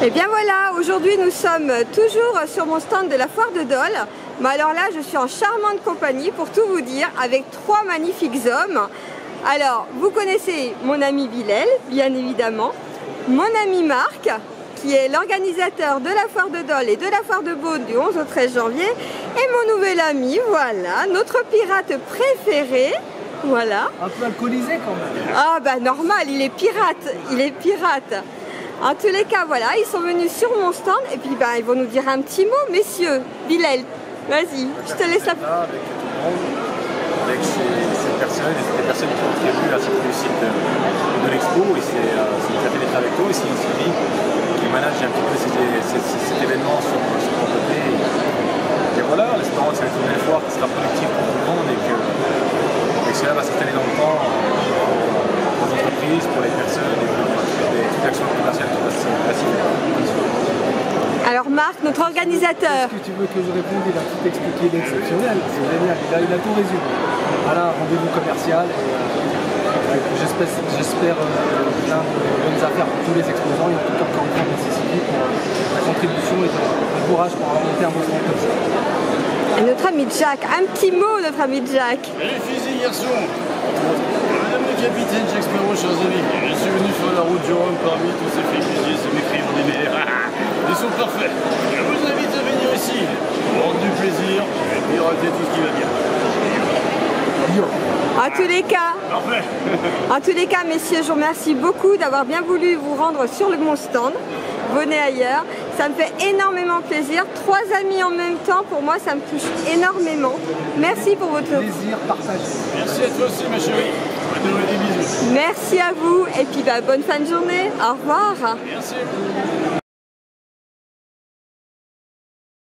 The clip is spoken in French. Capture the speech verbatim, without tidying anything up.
Et bien voilà, aujourd'hui nous sommes toujours sur mon stand de la foire de Dole. Mais alors là, je suis en charmante compagnie pour tout vous dire, avec trois magnifiques hommes. Alors, vous connaissez mon ami Bilal, bien évidemment, mon ami Marc, qui est l'organisateur de la foire de Dole et de la foire de Beaune du onze au treize janvier, et mon nouvel ami, voilà, notre pirate préféré, voilà. Un peu alcoolisé quand même. Ah bah normal, il est pirate, il est pirate. En tous les cas, voilà, ils sont venus sur mon stand et puis bah, ils vont nous dire un petit mot, messieurs. Bilal, vas-y, je te laisse la parole. Avec tout le monde, avec ces, ces personnes, et ces personnes qui ont contribué à cette réussite de, de l'expo, et c'est euh, très bien d'être avec toi aussi, Sylvie, qui manage un petit peu ces, ces, ces, cet événement sur, sur ton côté. Et, et voilà, l'espérance que c'est une nouvelle foire qui sera productive pour tout le monde et que, et que cela va s'installer dans le temps pour les entreprises, pour les personnes et pour toute action commerciale qui va se passer. Alors Marc, notre organisateur. Est-ce que tu veux que je réponde? Il a tout expliqué d'exceptionnel, c'est génial, il a, il a tout résumé. Voilà, un rendez-vous commercial et euh, j'espère euh, plein de bonnes affaires pour tous les exposants et en tout cas encore une fois merci Sylvie pour euh, la contribution et le courage pour avoir monté un beau stand comme ça. Et notre ami Jack, un petit mot notre ami Jack. Les fusils garçons. Madame le capitaine Jacques Sparrow, chers amis, je suis venu sur la route du Rhum parmi tous ces fusils, ces mécréants des mers. Ils sont parfaits. Je vous invite à venir ici, prendre du plaisir et pirater tout ce qui va bien. En tous les cas, Parfait. en tous les cas, messieurs, je vous remercie beaucoup d'avoir bien voulu vous rendre sur le mon stand. Venez ailleurs, ça me fait énormément plaisir. Trois amis en même temps, pour moi, ça me touche énormément. Merci pour votre plaisir partagé. Merci à toi aussi, ma chérie. Des bisous. Merci à vous et puis bah, bonne fin de journée. Au revoir. Merci.